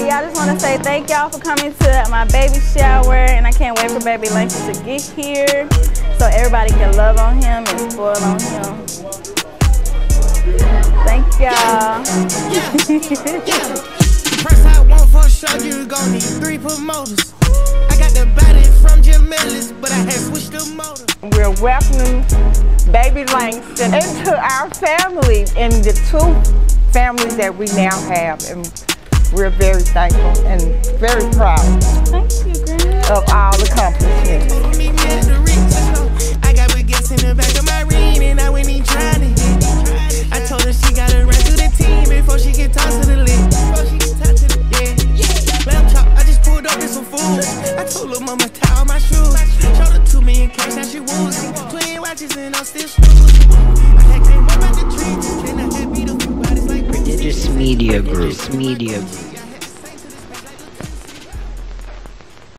I just want to say thank y'all for coming to my baby shower, and I can't wait for baby Langston to get here so everybody can love on him and spoil on him. Thank y'all. First I want for sure, you gon' need 3 promoters. I got the body from Jim Ellis, but I had switched the motor. We're welcoming baby Langston into our family and the 2 families that we now have, and we're very thankful and very proud. Thank you, Granny. Of all the accomplishments. I got baguettes in the back of my ring, and I went in trying to hit. I told her she gotta run to the team before she can toss to the lid. Lamb chop, I just pulled up with some food. I told her mama tie all my shoes. Showed her 2 million cash, now she woozy. Twin watches and I'm still snoozing. I had came up at the tree, and I had beat up bodies like Prodigious Media Group.